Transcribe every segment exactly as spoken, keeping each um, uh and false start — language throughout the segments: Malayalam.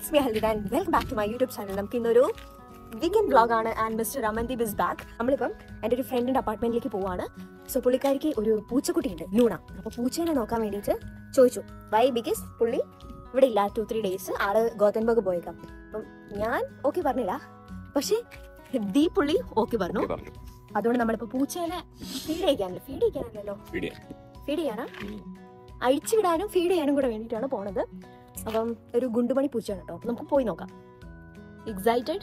it's me Halida and welcome back to my YouTube channel. നമുക്ക് ഇന്നൊരു വീക്കെൻഡ് വ്ളോഗ് ആണ് and mister Amandeep is back. നമ്മളിപ്പം എൻ്റെ ഒരു ഫ്രണ്ടിൻ്റെ അപ്പാർട്ട്മെന്റിലേക്ക് പോവാണ്. സോ പുള്ളിക്കാരിക്ക് ഒരു പൂച്ചക്കുട്ടിയുണ്ട്, ലൂണ. അപ്പോൾ പൂച്ചേനെ നോക്കാൻ വേണ്ടിയിട്ട് ചോദിച്ചു. വൈ? ബിക്കോസ് പുള്ളി ഇവിടെ ഇല്ല ടു ത്രീ ഡേയ്സ് ആള് ഗോതൻബർഗ് പോയേക്കാം. അപ്പം ഞാൻ ഓക്കെ പറഞ്ഞില്ല, പക്ഷേ ദീ പുള്ളി ഓക്കെ പറഞ്ഞു. അതുകൊണ്ട് നമ്മളിപ്പോൾ പൂച്ചേനെ ഫീഡ് ചെയ്യിക്കാനല്ലോ ഫീഡ് ചെയ്യിക്കാനല്ലോ ഫീഡ് ചെയ്യാനാ അഴിച്ചു വിടാനും ഫീഡ് ചെയ്യാനും കൂടെ വേണ്ടിയിട്ടാണ് പോണത്. അപ്പം ഒരു ഗുണ്ടുമണി പൂച്ചയാണ് കേട്ടോ. നമുക്ക് പോയി നോക്കാം. എക്സൈറ്റഡ്?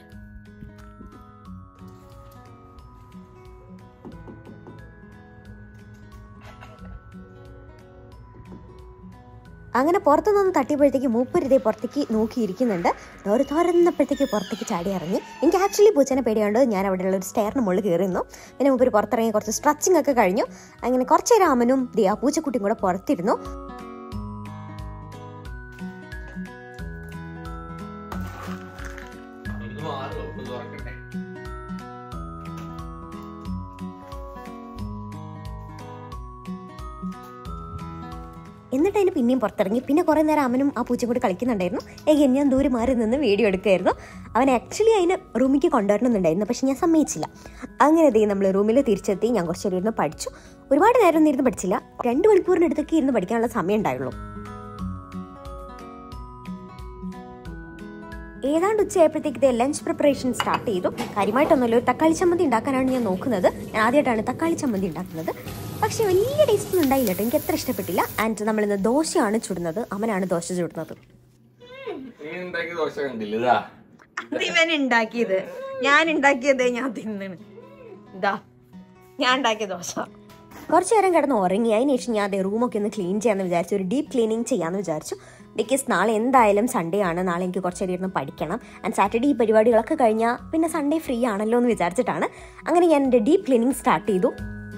അങ്ങനെ പുറത്തുനിന്ന് തട്ടിയപ്പോഴത്തേക്ക് മൂപ്പരിതേ പുറത്തേക്ക് നോക്കിയിരിക്കുന്നുണ്ട്. ഡോറ് തുറന്നപ്പോഴത്തേക്ക് പുറത്തേക്ക് ചാടി ഇറങ്ങി. എനിക്ക് ആക്ച്വലി പൂച്ചനെ പേടിയുണ്ട്. ഞാൻ അവിടെയുള്ള ഒരു സ്റ്റെയറിന് മുകളിൽ കയറിയിരുന്നു. പിന്നെ മൂപ്പര് പുറത്തിറങ്ങി കുറച്ച് സ്ട്രെച്ചിങ് ഒക്കെ കഴിഞ്ഞു. അങ്ങനെ കുറച്ച് നേരം അമ്മനും ദേ ആ പൂച്ചക്കുട്ടിയും കൂടെ പുറത്തിരുന്നു. എന്നിട്ട് അതിന് പിന്നെയും പുറത്തിറങ്ങി. പിന്നെ കുറേ നേരം അവനും ആ പൂച്ചയും കൂടി കളിക്കുന്നുണ്ടായിരുന്നു. ഏകൻ ഞാൻ ദൂരെ മാറി നിന്ന് വീഡിയോ എടുക്കുമായിരുന്നു. അവൻ ആക്ച്വലി അതിന് റൂമിലേക്ക് കൊണ്ടുവരണമെന്നുണ്ടായിരുന്നു, പക്ഷെ ഞാൻ സമ്മതിച്ചില്ല. അങ്ങനെ ദേ നമ്മൾ റൂമിൽ തിരിച്ചെത്തി. ഞാൻ കുറച്ച് നേരം ഇരുന്ന് പഠിച്ചു. ഒരുപാട് നേരം ഒന്നും ഇരുന്ന് പഠിച്ചില്ല, രണ്ട് മണിക്കൂറിൻ്റെ അടുത്തൊക്കെ ഇരുന്ന് പഠിക്കാനുള്ള സമയം ഉണ്ടായുള്ളൂ. ഏതാണ്ട് ഉച്ചയായപ്പോഴത്തേക്ക് ഇതേ ലഞ്ച് പ്രിപ്പറേഷൻ സ്റ്റാർട്ട് ചെയ്തു. കാര്യമായിട്ടൊന്നുമല്ല, ഒരു തക്കാളി ചമ്മന്തി ഉണ്ടാക്കാനാണ് ഞാൻ നോക്കുന്നത്. ഞാൻ ആദ്യമായിട്ടാണ് തക്കാളി ചമ്മന്തി ഉണ്ടാക്കുന്നത്. പക്ഷെ വലിയ ടേസ്റ്റ് ഒന്നും ഉണ്ടായില്ല കേട്ടോ, എനിക്ക് എത്ര ഇഷ്ടപ്പെട്ടില്ല. ആൻഡ് നമ്മളിന്ന് ദോശയാണ് ചുടുന്നത്. അവനാണ് ദോശ ചുടുന്നത്. ഇവൻ ഉണ്ടാക്കിയത് ഞാൻ ഉണ്ടാക്കിയത് ഞാൻ തിന്നണ്. ഇതാ ഞാൻ ഉണ്ടാക്കിയ ദോശ. കുറച്ച് നേരം കിടന്ന് ഉറങ്ങി. അതിന് ശേഷം ഞാൻ അതേ റൂമൊക്കെ ഒന്ന് ക്ലീൻ ചെയ്യാമെന്ന് വിചാരിച്ചു. ഒരു ഡീപ്പ് ക്ലീനിങ് ചെയ്യാമെന്ന് വിചാരിച്ചു. ബിക്കോസ് നാളെ എന്തായാലും സൺഡേ ആണ്. നാളെ എനിക്ക് കുറച്ച് നേരം ഇരുന്ന് പഠിക്കണം. ആൻഡ് സാറ്റർഡേ ഈ പരിപാടികളൊക്കെ കഴിഞ്ഞാൽ പിന്നെ സൺഡേ ഫ്രീ ആണല്ലോ എന്ന് വിചാരിച്ചിട്ടാണ്. അങ്ങനെ ഞാൻ എൻ്റെ ഡീപ്പ് ക്ലീനിങ് സ്റ്റാർട്ട് ചെയ്തു.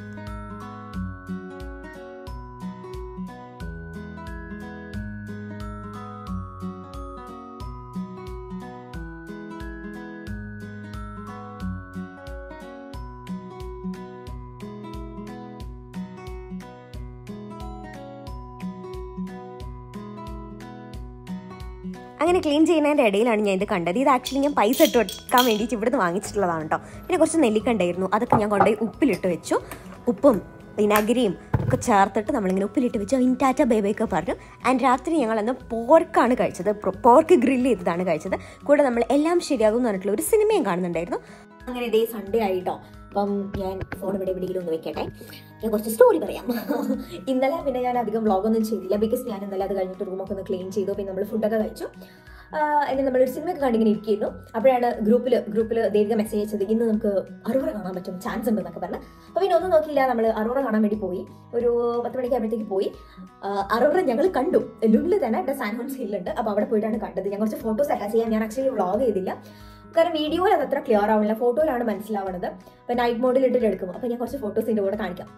അങ്ങനെ ക്ലീൻ ചെയ്യുന്നതിൻ്റെ ഇടയിലാണ് ഞാൻ ഇത് കണ്ടത്. ഇത് ആക്ച്വലി ഞാൻ പൈസ ഇട്ട് വെക്കാൻ വേണ്ടിയിട്ട് ഇവിടുന്ന് വാങ്ങിച്ചിട്ടുള്ളതാണ് കേട്ടോ. പിന്നെ കുറച്ച് നെല്ലിക്ക ഉണ്ടായിരുന്നു, അതൊക്കെ ഞാൻ കൊണ്ടുപോയി ഉപ്പിലിട്ട് വെച്ചു. ഉപ്പും വിനാഗിരിയും ഒക്കെ ചേർത്തിട്ട് നമ്മളിങ്ങനെ ഉപ്പിലിട്ട് വെച്ചു. ഇൻറ്റാറ്റ ബേബയൊക്കെ പറഞ്ഞു. ആൻഡ് രാത്രി ഞങ്ങളന്ന് പോർക്കാണ് കഴിച്ചത്. പോർക്ക് ഗ്രില്ല് ചെയ്തതാണ് കഴിച്ചത്. കൂടെ നമ്മൾ എല്ലാം ശരിയാകും എന്ന് പറഞ്ഞിട്ടുള്ള ഒരു സിനിമയും കാണുന്നുണ്ടായിരുന്നു. അങ്ങനെ ഇതേ സൺഡേ ആയിട്ടോ. അപ്പം ഞാൻ ഫോൺ ഇവിടെ എവിടെയെങ്കിലും ഒന്ന് വെക്കട്ടെ, ഞാൻ കുറച്ച് സ്റ്റോറി പറയാം. ഇന്നലെ പിന്നെ ഞാൻ അധികം വ്ളോഗൊന്നും ചെയ്തില്ല, ബിക്കോസ് ഞാൻ ഇന്നലെ അത് കഴിഞ്ഞിട്ട് റൂമൊക്കെ ഒന്ന് ക്ലീൻ ചെയ്തു. പിന്നെ നമ്മൾ ഫുഡൊക്കെ കഴിച്ചു. എന്നിട്ട് നമ്മളൊരു സിനിമയൊക്കെ കണ്ടിങ്ങനെ ഇരിക്കുന്നു. അപ്പോഴാണ് ഗ്രൂപ്പിൽ ഗ്രൂപ്പിൽ ദേവിക മെസ്സേജ് അയച്ചത്, ഇന്ന് നമുക്ക് അറോറ കാണാൻ പറ്റും, ചാൻസ് ഉണ്ടെന്നൊക്കെ പറഞ്ഞ്. അപ്പോൾ പിന്നെ ഒന്നും നോക്കിയില്ല, നമ്മൾ അറോറ കാണാൻ വേണ്ടി പോയി. ഒരു പത്ത് മണിക്ക് ആകുമ്പോഴത്തേക്ക് പോയി. അറോറ ഞങ്ങൾ കണ്ടു. ലുലിൽ തന്നെ ഇവിടെ സാൻഹോൺസ് ഹില്ലുണ്ട്, അപ്പോൾ അവിടെ പോയിട്ടാണ് കണ്ടത്. ഞാൻ കുറച്ച് ഫോട്ടോസ് അറ്റാച്ച് ചെയ്യാൻ ഞാൻ ആക്ച്വലി വ്ളോഗ് ചെയ്തില്ല, കാരണം വീഡിയോയിൽ അത് അത്ര ക്ലിയർ ആവില്ല, ഫോട്ടോയിലാണ് മനസ്സിലാവുന്നത്. അപ്പോൾ നൈറ്റ് മോഡിൽ ഇട്ടിട്ട് എടുക്കും. അപ്പോൾ ഞാൻ കുറച്ച് ഫോട്ടോസ് ഇതിൻ്റെ കൂടെ കാണിക്കാം.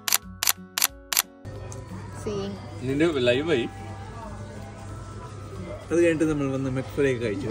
ലൈവായി അത് കഴിഞ്ഞിട്ട് നമ്മൾ വന്ന് മെക്ഫറയൊക്കെ കഴിച്ചു.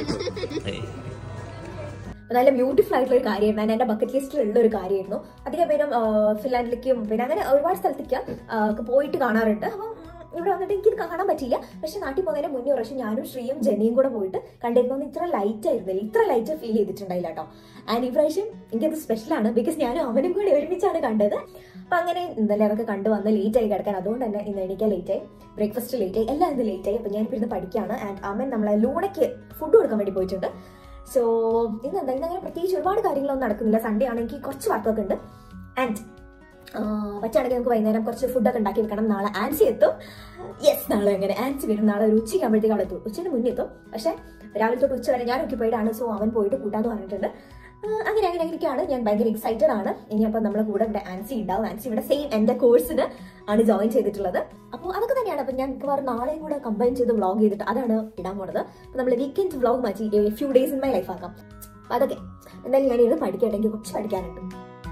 നല്ല ബ്യൂട്ടിഫുൾ ആയിട്ടുള്ള ഒരു കാര്യമായിരുന്നു. എൻ്റെ ബക്കറ്റ് ലിസ്റ്റിൽ ഉള്ള ഒരു കാര്യമായിരുന്നു. അധികം പേരും ഫിൻലാൻഡിലേക്കും പിന്നെ അങ്ങനെ ഒരുപാട് സ്ഥലത്തേക്ക് പോയിട്ട് കാണാറുണ്ട്. അപ്പം ഇവിടെ വന്നിട്ട് എനിക്ക് കാണാൻ പറ്റില്ല. പക്ഷെ നാട്ടിൽ പോകുന്നതിന് മുന്നേ പ്രാവശ്യം ഞാനും ശ്രീയും ജെനിയും കൂടെ പോയിട്ട് കണ്ടിരുന്നു. ഇത്ര ലൈറ്റ് ആയിരുന്നില്ല, ഇത്ര ലൈറ്റ് ഫീൽ ചെയ്തിട്ടുണ്ടായില്ല കേട്ടോ. ആൻഡ് ഈ പ്രാവശ്യം എനിക്കത് സ്പെഷ്യലാണ്, ബിക്കോസ് ഞാനും അവനും കൂടി ഒരുമിച്ചാണ് കണ്ടത്. അപ്പം അങ്ങനെ ഇന്നലെ അതൊക്കെ കണ്ടു വന്ന് ലേറ്റ് ആയി കിടക്കാൻ. അതുകൊണ്ട് തന്നെ ഇന്ന് എണീക്കാൻ ലേറ്റ് ആയി, ബ്രേക്ക്ഫാസ്റ്റ് ലേറ്റ് ആയി, എല്ലാം ഇന്ന് ലേറ്റ് ആയി. അപ്പം ഞാനിപ്പോൾ ഇരുന്ന് പഠിക്കുകയാണ്. ആൻഡ് അമ്മൻ നമ്മളെ ലൂണയ്ക്ക് ഫുഡ് കൊടുക്കാൻ വേണ്ടി പോയിട്ടുണ്ട്. സോ ഇന്ന് എന്താ ഇന്ന് അങ്ങനെ പ്രത്യേകിച്ച് ഒരുപാട് കാര്യങ്ങളൊന്നും നടക്കുന്നില്ല. സൺഡേ ആണെങ്കിൽ കുറച്ച് വർക്കൊക്കെ ഉണ്ട്. ആൻഡ് പറ്റുകയാണെങ്കിൽ നമുക്ക് വൈകുന്നേരം കുറച്ച് ഫുഡൊക്കെ ഉണ്ടാക്കി വെക്കണം. നാളെ ആൻസി എത്തും. യെസ്, നാളെ അങ്ങനെ ആൻസി വരും. നാളെ ഒരു ഉച്ചയ്ക്ക് ആകുമ്പോഴത്തേക്ക് അവിടെ എത്തും. ഉച്ചയ്ക്ക് മുന്നേ എത്തും. പക്ഷേ രാവിലെ തൊട്ട് ഉച്ച വരെ ഞാൻ പോയിട്ടാണ്. സോ അവൻ പോയിട്ട് കൂട്ടാന്ന് പറഞ്ഞിട്ടുണ്ട്. അങ്ങനെ അങ്ങനെ അങ്ങനെയൊക്കെയാണ്. ഞാൻ ഭയങ്കര എക്സൈറ്റഡ് ആണ്. ഇനി അപ്പം നമ്മളെ കൂടെ ഇവിടെ ആൻസി ഉണ്ടാവും. ആൻസി ഇവിടെ സെയിം എൻ്റെ കോഴ്സിന് ആണ് ജോയിൻ ചെയ്തിട്ടുള്ളത്. അപ്പോൾ അതൊക്കെ തന്നെയാണ്. അപ്പം ഞാൻ മിക്കവാറും നാളെയും കൂടെ കമ്പൈൻ ചെയ്ത് വ്ളോഗ് ചെയ്തിട്ട് അതാണ് ഇടാൻ പോണത്. അപ്പം നമ്മൾ വീക്കെൻഡ് വ്ളോഗ് മാറ്റി few days in my life ആക്കാം. അപ്പം അതൊക്കെ എന്തായാലും ഞാൻ ഇത് പഠിക്കട്ടെ, എനിക്ക് കുറച്ച് പഠിക്കാനുണ്ട്.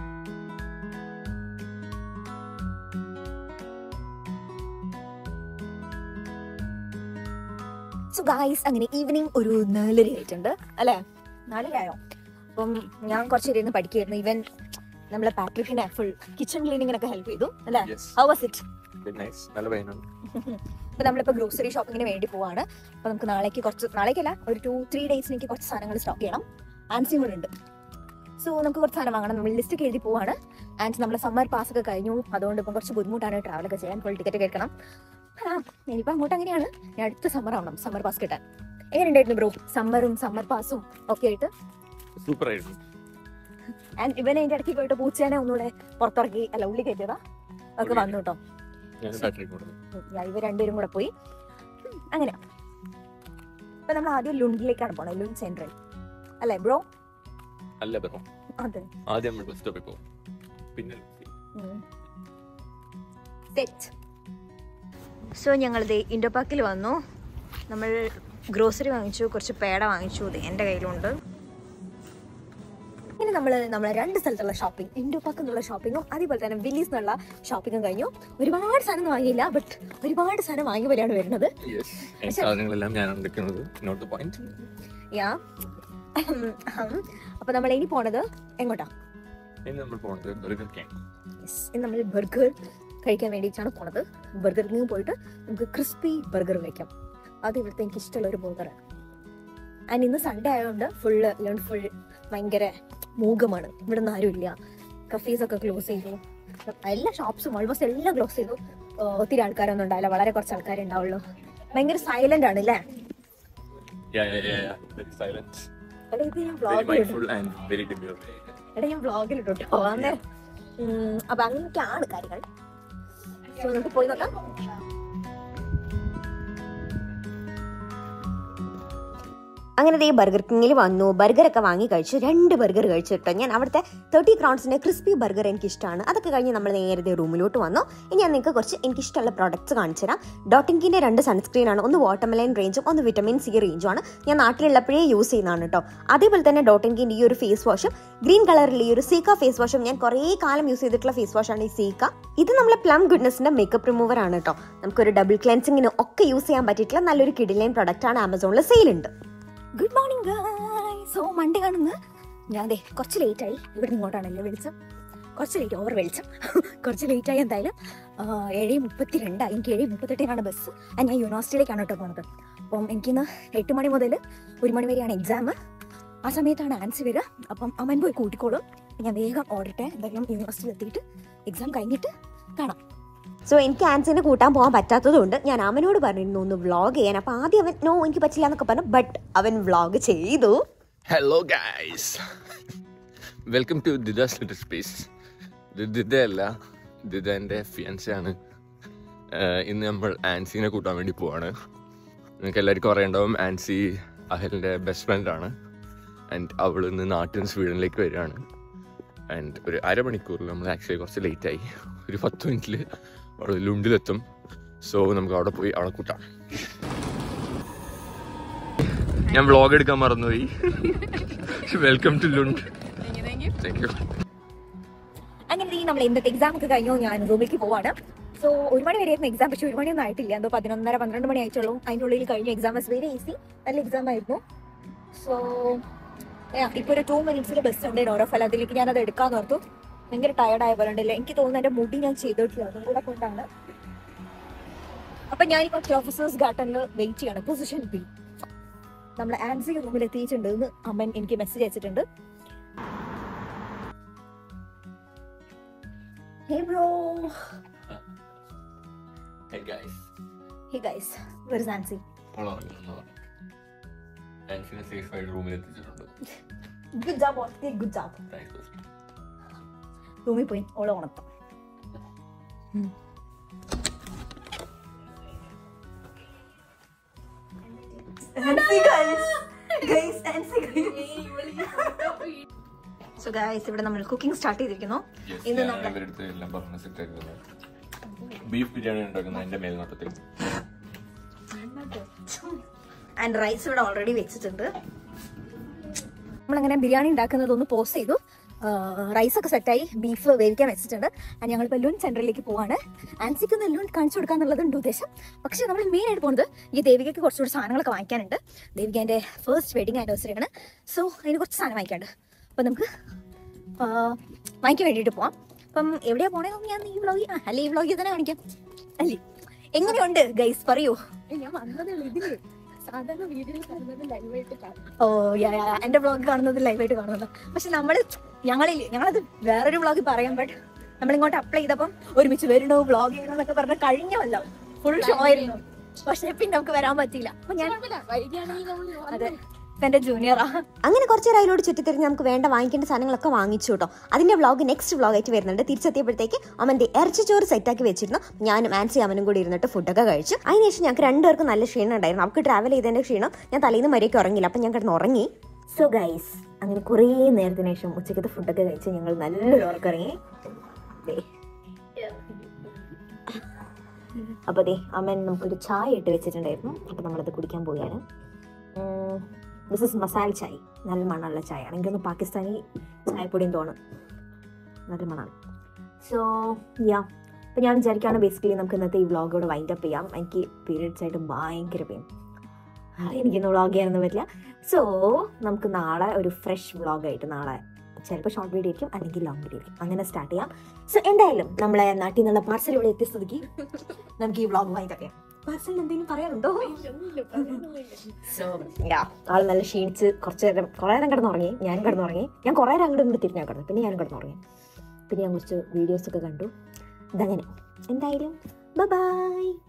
സോ ഗായ്സ്, അങ്ങനെ ഈവനിങ് ഒരു നാലര ആയിട്ടുണ്ട് അല്ലേ? നാലരയായോ? അപ്പം ഞാൻ കുറച്ച് ഇരുന്ന് പഠിക്കുകയായിരുന്നു. ഇവൻ നമ്മളെ പാട്രിക്കിന്റെ ഫുൾ കിച്ചൺ ക്ലീനിങ്ങിനൊക്കെ ഹെൽപ്പ് ചെയ്തു അല്ലേ? How was it? അപ്പോൾ നമ്മളിപ്പോൾ ഗ്രോസറി ഷോപ്പിങ്ങിന് വേണ്ടി പോവാണ്. അപ്പോൾ നമുക്ക് നാളേക്ക് കുറച്ച്, നാളേക്കല്ല ഒരു ടു ത്രീ ഡേയ്സിലേക്ക് കുറച്ച് സാധനങ്ങൾ സ്റ്റോക്ക് ചെയ്യണം. ആൻസിയും കൂടെ ഉണ്ട്. സോ നമുക്ക് കുറച്ച് സാധനം വാങ്ങണം. നമ്മൾ ലിസ്റ്റ് എഴുതി പോവാണ്. ആൻഡ് നമ്മുടെ സമ്മർ പാസ് ഒക്കെ കഴിഞ്ഞു, അതുകൊണ്ട് ഇപ്പം കുറച്ച് ബുദ്ധിമുട്ടാണ് ട്രാവലൊക്കെ ചെയ്യാൻ. ഫുൾ ടിക്കറ്റ് കേൾക്കണം. ആ ഇനിയിപ്പോൾ അങ്ങോട്ട് അങ്ങനെയാണ്. ഞാൻ അടുത്ത സമ്മർ ആവണം സമ്മർ പാസ് കിട്ടാൻ. എങ്ങനെ ഉണ്ടായിരുന്നു ബ്രോ സമ്മറും സമ്മർ പാസും ഒക്കെ ആയിട്ട്? സൂപ്പർ ആയിരുന്നു. ആൻഡ് ഇവനെ അതിൻ്റെ ഇടയ്ക്ക് പോയിട്ട് പൂച്ചേനെ ഒന്നുകൂടെ പുറത്തിറക്കി, അല്ല ഉള്ളി കയറ്റിയതാ ഒക്കെ വന്നു കേട്ടോ. ഇവർ രണ്ടുപേരും കൂടെ പോയി. അങ്ങനെ ഇപ്പൊ നമ്മൾ ആദ്യം ലുണ്ടിലേക്കാണ് പോണത്. ലുണ്ട് സെൻട്രൽ അല്ലേ ബ്രോ? അല്ല ബ്രോ, അതെ. ആദ്യം നമ്മൾ ബസ് സ്റ്റോപ്പിൽ പോകും, പിന്നെ സോ ഞങ്ങളിത് ഇൻഡോ പാർക്കിൽ വന്നു. നമ്മൾ ഗ്രോസറി വാങ്ങിച്ചു, കുറച്ച് പേട വാങ്ങിച്ചു. ഇത് എൻ്റെ കയ്യിലുണ്ട്. ഇനി നമ്മൾ നമ്മളെ രണ്ട് സ്ഥലത്തുള്ള ഷോപ്പിംഗ്, ഇൻഡോ പാർക്ക് എന്നുള്ള ഷോപ്പിങ്ങും അതേപോലെ തന്നെ വില്ലീസ് എന്നുള്ള ഷോപ്പിങ്ങും കഴിഞ്ഞു. ഒരുപാട് സാധനം വാങ്ങിയില്ല, ബട്ട് ഒരുപാട് സാധനം വാങ്ങിയ പോലെയാണ് വരുന്നത്. സാധനങ്ങളെല്ലാം ഞാൻ എടുക്കുന്നത്. Not the point. യാ അപ്പൊ നമ്മൾ ഇനി പോണത് എങ്ങോട്ടാ? ഇനി നമ്മൾ പോണത് ബർഗർ കിങ്. ഇനി നമ്മൾ ബർഗർ കഴിക്കാൻ വേണ്ടിയിട്ടാണ് പോണത്. ബർഗർ കിങ് പോയിട്ട് നമുക്ക് ക്രിസ്പി ബർഗർ കഴിക്കാം. അത് ഇവിടുത്തെ എനിക്ക് ഇഷ്ടമുള്ള ഒരു ബർഗറാണ്. ആൻഡ് ഇന്ന് സൺഡേ ആയതുകൊണ്ട് ഫുള്ള് ഇല്ലാണ്ട് ഫുൾ ഭയങ്കര മൂകമാണ്. ഇവിടെ നിന്ന് ആരും ഇല്ല. കഫേസൊക്കെ ക്ലോസ് ചെയ്തു. എല്ലാ ഷോപ്സും ഓൾമോസ്റ്റ് എല്ലാം ക്ലോസ് ചെയ്തു. ഒത്തിരി ആൾക്കാരൊന്നും ഉണ്ടാവില്ല, വളരെ കുറച്ച് ആൾക്കാരെ ഉണ്ടാവുള്ളൂ. ഭയങ്കര സൈലന്റ് ആണ് അല്ലേ? എടാ ഞാൻ വ്ളോഗിലിട്ടോ കേട്ടോ. അന്നേരം അപ്പൊ അങ്ങനെയൊക്കെയാണ് കാര്യങ്ങൾ. സോ നമുക്ക് പോയി നോക്കാം. അങ്ങനെ ദേ ബർഗർ കിങ്ങിൽ വന്നു. ബർഗറൊക്കെ വാങ്ങി കഴിച്ചു. രണ്ട് ബർഗർ കഴിച്ചു കേട്ടോ. ഞാൻ അവിടുത്തെ തേർട്ടി ക്രൗൺസിൻ്റെ ക്രിസ്പി ബർഗർ എനിക്കിഷ്ടമാണ്. അതൊക്കെ കഴിഞ്ഞ് നമ്മൾ നേരത്തെ റൂമിലോട്ട് വന്നു. ഇനി ഞാൻ നിങ്ങൾക്ക് കുറച്ച് എനിക്കിഷ്ടമുള്ള പ്രോഡക്റ്റ്സ് കാണിച്ചു തരാം. ഡോട്ടിങ്കിൻ്റെ രണ്ട് സൺസ്ക്രീനാണ്. ഒന്ന് വാട്ടർമെലൻ റേഞ്ചും ഒന്ന് വിറ്റമിൻ സി റേഞ്ചുമാണ്. ഞാൻ നാട്ടിലുള്ളപ്പോഴേ യൂസ് ചെയ്യുന്നതാണ് കേട്ടോ. അതേപോലെ തന്നെ ഡോട്ടിങ്കിൻ്റെ ഈ ഒരു ഫേസ് വാഷും ഗ്രീൻ കളറിൽ ഈ ഒരു സീക്ക ഫേസ് വാഷും ഞാൻ കുറേ കാലം യൂസ് ചെയ്തിട്ടുള്ള ഫേസ് വാഷാണ് ഈ സീക്ക. ഇത് നമ്മളെ പ്ലം ഗുഡ്നെസ്സിൻ്റെ മേക്കപ്പ് റിമൂവർ ആണ് കേട്ടോ. നമുക്കൊരു ഡബിൾ ക്ലെൻസിങ്ങിന് ഒക്കെ യൂസ് ചെയ്യാൻ പറ്റിയിട്ടുള്ള നല്ലൊരു കിഡിലൈൻ പ്രൊഡക്റ്റാണ്. ആമസോണിൽ സെയിലുണ്ട്. Good morning guys. So Monday കാണുന്നു. ഞാൻ അതെ കുറച്ച് ലേറ്റായി. ഇവിടെ ഇങ്ങോട്ടാണല്ലോ വെളിച്ചം. കുറച്ച് ലേറ്റ്, ഓവർ വെളിച്ചം. കുറച്ച് ലേറ്റായി. എന്തായാലും ഏഴ് മുപ്പത്തി രണ്ടായി. എനിക്ക് ഏഴ് മുപ്പത്തെട്ടിനാണ് ബസ്. ഞാൻ യൂണിവേഴ്സിറ്റിയിലേക്കാണ് കേട്ടോ പോകുന്നത്. അപ്പം എനിക്കിന്ന് എട്ട് മണി മുതൽ ഒരു മണി വരെയാണ് എക്സാം. ആ സമയത്താണ് ആൻസി വരിക. അപ്പം അമ്മൻ പോയി കൂട്ടിക്കോളും. ഞാൻ വേഗം ഓടട്ടെ. എന്തായാലും യൂണിവേഴ്സിറ്റിയിൽ എത്തിയിട്ട് എക്സാം കഴിഞ്ഞിട്ട് കാണാം. സോ എനിക്ക് ആൻസിനെ കൂട്ടാൻ പോകാൻ പറ്റാത്തതുകൊണ്ട് ഞാൻ അവനോട് പറഞ്ഞിരുന്നു ഒന്ന് വ്ളോഗ് ചെയ്യാൻ. അപ്പോൾ ആദ്യം അവൻ നോ എനിക്ക് പറ്റില്ല എന്നൊക്കെ പറഞ്ഞു. ബട്ട് അവൻ വ്ളോഗ് ചെയ്തു. ഹലോ ഗൈസ്, വെൽക്കം ടു ദിദാസ് ലിറ്റിൽ സ്പേസ്. ഇത് ദിദ അല്ല, ദിദ എൻ്റെ ഫിയാൻസി ആണ്. ഇന്ന് നമ്മൾ ആൻസിനെ കൂട്ടാൻ വേണ്ടി പോവാണ്. നിങ്ങൾക്ക് എല്ലാവർക്കും അറിയണ്ടാവും, ആൻസി അഹലിൻ്റെ ബെസ്റ്റ് ഫ്രണ്ടാണ്. ആൻഡ് അവൾ ഇന്ന് നാട്ടിൽ നിന്ന് സ്വീഡനിലേക്ക് വരികയാണ്. ആൻഡ് ഒരു അരമണിക്കൂറിൽ നമ്മൾ ആക്ച്വലി കുറച്ച് ലേറ്റായി. ഒരു പത്ത് മിനിറ്റിൽ അവൾ ലുണ്ടിലെത്തും. സോ നമുക്ക് അവിടെ പോയി അവളെ കൂട്ടാം. ഞാൻ വ്ളോഗ് എടുക്കാൻ മറന്നുപോയി. Welcome to Lund. Thank you. അങ്ങനെ നമ്മൾ ഇന്നത്തെ എക്സാം ഒക്കെ കഴിഞ്ഞു. ഞാൻ റൂമിലേക്ക് പോവാണ്. സോ ഒരു മണി വരെയായിരുന്നു എക്സാം. പക്ഷെ ഒരു മണിയൊന്നും ആയിട്ടില്ല. എന്തോ പതിനൊന്നര പന്ത്രണ്ട് മണി ആയിട്ടുള്ളൂ. അതിൻ്റെ ഉള്ളിൽ കഴിഞ്ഞു. Exam was very easy. നല്ല എക്സാം ആയിരുന്നു. സോ ഇപ്പോൾ ഒരു ടു മിനിറ്റ്സിൽ ബസ് ഉണ്ട് ഓരോ ഫലത്തിലേക്ക്. ഞാനത് എടുക്കാമെന്ന് ഓർത്തു. ഭയങ്കര ടയർഡായ പോലെ ഉണ്ടല്ലേ. എനിക്ക് തോന്നുന്നു എൻ്റെ മുടി ഞാൻ ചെയ്തിട്ടില്ല, അതും കൂടെ കൊണ്ടാണ്. അപ്പം ഞാനിപ്പോൾ പ്രൊഫസേഴ്സ് ഗാർഡനിൽ വെയിറ്റ് ചെയ്യാണ്. Position B. നമ്മൾ ആൻസി റൂമിൽ എത്തിയിട്ടുണ്ട് എന്ന് അമ്മൻ എനിക്ക് മെസ്സേജ് അയച്ചിട്ടുണ്ട്. Hey bro. Hey guys. Hey guys. Where is Nancy? ആൻസിനെ സേഫ് ആയിട്ട് റൂമിൽ എത്തിച്ചിട്ടുണ്ട്. Good job, Oscar. Good job. റൂമിൽ പോയി ഓളെ ഉണർത്താം. സോ ഗൈസ്, ഇവിടെ നമ്മൾ കുക്കിംഗ് സ്റ്റാർട്ട് ചെയ്തിരിക്കുന്നു. ഇന്ന് നമ്മൾ ബീഫ് ബിരിയാണി ഉണ്ടാക്കുന്ന എന്റെ മേൽനോട്ടത്തിൽ. ആൻഡ് റൈസ് ഇവിടെ ഓൾറെഡി വെച്ചിട്ടുണ്ട്. നമ്മളങ്ങനെ ബിരിയാണി ഉണ്ടാക്കുന്നതൊന്ന് പോസ് ചെയ്തു. റൈസൊക്കെ സെറ്റായി. ബീഫ് വേവിക്കാൻ വെച്ചിട്ടുണ്ട്. ആൻഡ് ഞങ്ങളിപ്പോൾ ലുണ്ട് സെൻറ്ററിലേക്ക് പോവാണ്. ആൻസിക്ക് ഒന്ന് ലുണ്ട് കാണിച്ചു കൊടുക്കാന്നുള്ളതുണ്ട് ഉദ്ദേശം. പക്ഷേ നമ്മൾ മെയിനായിട്ട് പോകുന്നത് ഈ ദേവികയ്ക്ക് കുറച്ചുകൂടി സാധനങ്ങളൊക്കെ വാങ്ങിക്കാനുണ്ട്. ദേവികേൻ്റെ ഫസ്റ്റ് വെഡിങ് ആനിവേഴ്സറി ആണ്. സോ അതിന് കുറച്ച് സാധനം വാങ്ങിക്കാനുണ്ട്. അപ്പം നമുക്ക് വാങ്ങിക്കാൻ വേണ്ടിയിട്ട് പോവാം. അപ്പം എവിടെയാണ് പോകണമെന്ന് ഞാൻ ഈ വ്ളോഗിൽ അല്ല ഈ വ്ളോഗിൽ തന്നെ കാണിക്കാം അല്ലേ. എങ്ങനെയുണ്ട് ഗൈസ് പറയൂ. ഓ യാ യാ എന്റെ വ്ളോഗ് കാണുന്നത് ലൈവായിട്ട് കാണുന്നത്. പക്ഷെ നമ്മള് ഞങ്ങളിൽ ഞങ്ങളത് വേറൊരു വ്ളോഗ് പറയാൻ പറ്റും. നമ്മളിങ്ങോട്ട് അപ്ലൈ ചെയ്തപ്പം ഒരുമിച്ച് വരണോ വ്ളോഗ് ചെയ്യണമെന്നൊക്കെ പറഞ്ഞ കഴിഞ്ഞല്ലോ ഫുൾ ഷോ ആയിരുന്നു. പക്ഷെ പിന്നെ നമുക്ക് വരാൻ പറ്റിയില്ല. അപ്പൊ ഞാൻ അതെ എന്റെ ജൂനിയറാ. അങ്ങനെ കുറച്ച് നേരം അതിലോട് ചുറ്റിത്തിരിഞ്ഞ് നമുക്ക് വേണ്ട വാങ്ങിക്കേണ്ട സാധനങ്ങളൊക്കെ വാങ്ങിച്ചു കേട്ടോ. അതിന്റെ വ്ളോഗ് നെക്സ്റ്റ് വ്ളോഗായിട്ട് വരുന്നുണ്ട്. തിരിച്ചെത്തിയപ്പോഴത്തേക്ക് അമ്മന്റെ ഇറച്ചിച്ചോറ് സെറ്റാക്കി വെച്ചിരുന്നു. ഞാനും ആൻസി അമ്മനും കൂടി ഇരുന്നിട്ട് ഫുഡൊക്കെ കഴിച്ചു. അതിനുശേഷം ഞങ്ങൾക്ക് രണ്ടുപേർക്കും നല്ല ക്ഷീണം ഉണ്ടായിരുന്നു. നമുക്ക് ട്രാവൽ ചെയ്തതിന്റെ ക്ഷീണം ഞാൻ തലേന്ന് മര്യാദയ്ക്ക് ഉറങ്ങില്ല. അപ്പം ഞാൻ കിടന്ന് ഉറങ്ങി. സോ ഗൈസ് അങ്ങനെ കുറേ നേരത്തിന് ശേഷം ഉച്ചക്കത്തെ ഫുഡൊക്കെ കഴിച്ച് ഞങ്ങൾ നല്ലൊരു ഉറക്കിറങ്ങി. അപ്പോൾ അതെ അമ്മൻ നമുക്കൊരു ചായ ഇട്ട് വെച്ചിട്ടുണ്ടായിരുന്നു. അപ്പോൾ നമ്മളത് കുടിക്കാൻ പോവുകയാണ്. ദിസ് ഇസ് മസാല ചായ. നല്ല മണമുള്ള ചായ. എനിക്കൊന്ന് പാകിസ്ഥാനി ചായപ്പൊടിയും തോന്നും. നല്ല മണമാണ്. സോ യാ അപ്പോൾ ഞാൻ വിചാരിക്കുകയാണ് ബേസിക്കലി നമുക്ക് ഇന്നത്തെ ഈ വ്ളോഗോട് വൈൻഡ് അപ്പ് ചെയ്യാം. എനിക്ക് പീരിയഡ്സ് ആയിട്ട് ഭയങ്കര പെയിൻ. എനിക്കൊന്ന് വ്ളോഗ് ചെയ്യാനൊന്നും പറ്റില്ല. സോ നമുക്ക് നാളെ ഒരു ഫ്രഷ് വ്ളോഗായിട്ട് നാളെ ചിലപ്പോൾ ഷോർട്ട് വീഡിയോ ആയിരിക്കും, അല്ലെങ്കിൽ ലോങ് വീഡിയോ ആയിരിക്കും, അങ്ങനെ സ്റ്റാർട്ട് ചെയ്യാം. സോ എന്തായാലും നമ്മളെ നാട്ടിൽ നിന്നുള്ള പാർസൽ ഇവിടെ എത്തിയ സ്ഥിതിക്ക് നമുക്ക് ഈ വ്ളോഗ് വൈൻഡ് അപ്പ് ചെയ്യാം. പാർസലിന് എന്തെങ്കിലും പറയാനുണ്ടോ? സോ യാ ആൾ നല്ല ക്ഷീണിച്ച് കുറച്ച് നേരം കുറേ നേരം കിടന്നുറങ്ങി. ഞാനും കിടന്നുറങ്ങി. ഞാൻ കുറേ നേരം അങ്ങോട്ട് ഇങ്ങോട്ട് തിരിഞ്ഞാൽ കിടന്നു. പിന്നെ ഞാനും കിടന്നുറങ്ങി. പിന്നെ ഞാൻ കുറച്ച് വീഡിയോസൊക്കെ കണ്ടു. ഇതങ്ങനെ എന്തായാലും ബൈ ബൈ.